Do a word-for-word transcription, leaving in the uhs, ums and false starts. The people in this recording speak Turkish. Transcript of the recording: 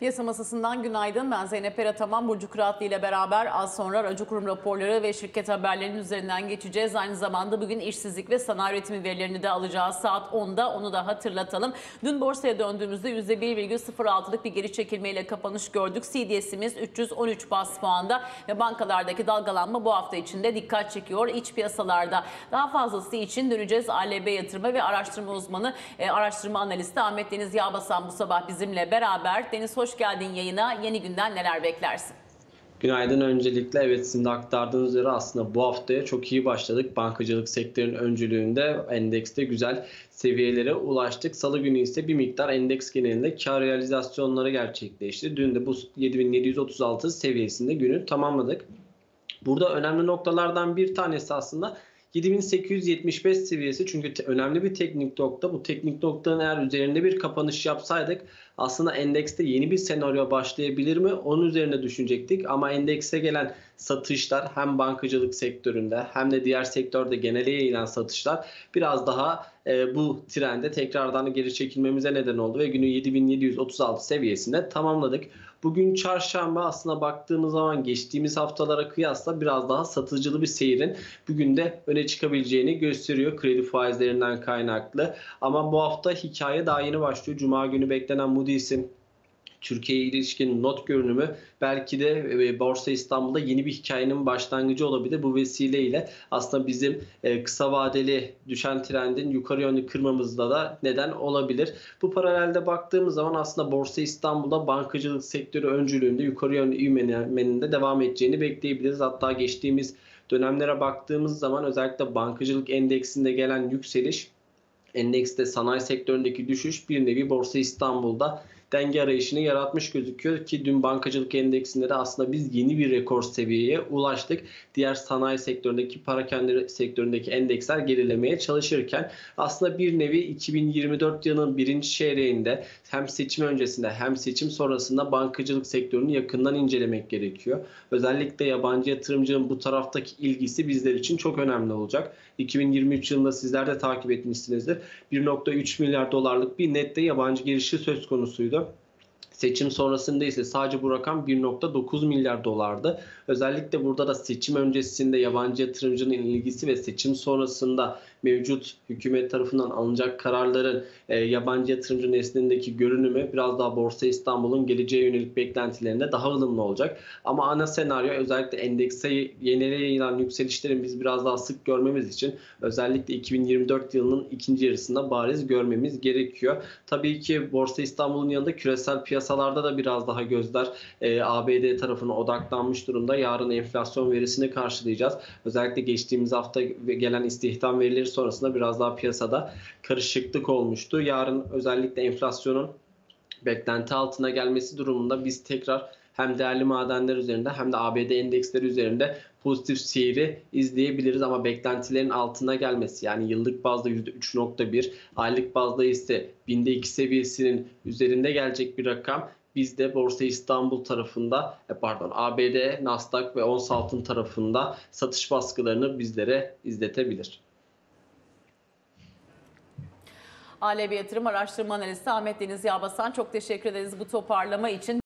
Piyasa masasından günaydın. Ben Zeynep Erataman, Burcu Kıratlı ile beraber az sonra aracı kurum raporları ve şirket haberlerinin üzerinden geçeceğiz. Aynı zamanda bugün işsizlik ve sanayi üretimi verilerini de alacağız saat onda. Onu da hatırlatalım. Dün borsaya döndüğümüzde yüzde bir virgül sıfır altı'lık bir geri çekilmeyle kapanış gördük. C D S'imiz üç yüz on üç bas puanda ve bankalardaki dalgalanma bu hafta içinde dikkat çekiyor. İç piyasalarda daha fazlası için döneceğiz. A L B yatırma ve araştırma uzmanı, e, araştırma analisti Ahmet Deniz Yağbasan bu sabah bizimle beraber. Deniz, hoş geldin yayına. Yeni günden neler beklersin? Günaydın öncelikle. Evet, sizin de aktardığınız üzere aslında bu haftaya çok iyi başladık. Bankacılık sektörünün öncülüğünde endekste güzel seviyelere ulaştık. Salı günü ise bir miktar endeks genelinde kar realizasyonları gerçekleşti. Dün de bu yedi bin yedi yüz otuz altı seviyesinde günü tamamladık. Burada önemli noktalardan bir tanesi aslında yedi bin sekiz yüz yetmiş beş seviyesi, çünkü önemli bir teknik nokta. Bu teknik noktanın eğer üzerinde bir kapanış yapsaydık aslında endekste yeni bir senaryo başlayabilir mi? Onun üzerine düşünecektik ama endekse gelen satışlar hem bankacılık sektöründe hem de diğer sektörde genele yayılan satışlar biraz daha e, bu trende tekrardan geri çekilmemize neden oldu ve günü yedi bin yedi yüz otuz altı seviyesinde tamamladık. Bugün çarşamba, aslında baktığımız zaman geçtiğimiz haftalara kıyasla biraz daha satıcılı bir seyrin bugün de öne çıkabileceğini gösteriyor kredi faizlerinden kaynaklı. Ama bu hafta hikaye daha yeni başlıyor. Cuma günü beklenen Moody's'in Türkiye'ye ilişkin not görünümü belki de Borsa İstanbul'da yeni bir hikayenin başlangıcı olabilir. Bu vesileyle aslında bizim kısa vadeli düşen trendin yukarı yönlü kırmamızda da neden olabilir. Bu paralelde baktığımız zaman aslında Borsa İstanbul'da bankacılık sektörü öncülüğünde yukarı yönlü ivmenin de devam edeceğini bekleyebiliriz. Hatta geçtiğimiz dönemlere baktığımız zaman özellikle bankacılık endeksinde gelen yükseliş, endekste sanayi sektöründeki düşüş bir nevi Borsa İstanbul'da denge arayışını yaratmış gözüküyor ki dün bankacılık endeksinde de aslında biz yeni bir rekor seviyeye ulaştık. Diğer sanayi sektöründeki, parakende sektöründeki endeksler gerilemeye çalışırken aslında bir nevi iki bin yirmi dört yılının birinci çeyreğinde hem seçim öncesinde hem seçim sonrasında bankacılık sektörünü yakından incelemek gerekiyor. Özellikle yabancı yatırımcının bu taraftaki ilgisi bizler için çok önemli olacak. iki bin yirmi üç yılında sizler de takip etmişsinizdir. bir virgül üç milyar dolarlık bir nette yabancı girişi söz konusuydu. Seçim sonrasında ise sadece bu rakam bir virgül dokuz milyar dolardı. Özellikle burada da seçim öncesinde yabancı yatırımcının ilgisi ve seçim sonrasında mevcut hükümet tarafından alınacak kararların e, yabancı yatırımcı nezdindeki görünümü biraz daha Borsa İstanbul'un geleceğe yönelik beklentilerinde daha ılımlı olacak. Ama ana senaryo özellikle endekse yenileye yayılan yükselişlerin biz biraz daha sık görmemiz için özellikle iki bin yirmi dört yılının ikinci yarısında bariz görmemiz gerekiyor. Tabii ki Borsa İstanbul'un yanında küresel piyasalarda da biraz daha gözler e, A B D tarafına odaklanmış durumda. Yarın enflasyon verisini karşılayacağız. Özellikle geçtiğimiz hafta gelen istihdam verileri sonrasında biraz daha piyasada karışıklık olmuştu. Yarın özellikle enflasyonun beklenti altına gelmesi durumunda biz tekrar hem değerli madenler üzerinde hem de A B D endeksleri üzerinde pozitif seyri izleyebiliriz ama beklentilerin altına gelmesi, yani yıllık bazda yüzde üç virgül bir, aylık bazda ise binde iki seviyesinin üzerinde gelecek bir rakam bizde Borsa İstanbul tarafında, pardon A B D, Nasdaq ve ons altın tarafında satış baskılarını bizlere izletebilir. A L B Yatırım Araştırma Analisti Ahmet Deniz Yağbasan, çok teşekkür ederiz bu toparlama için.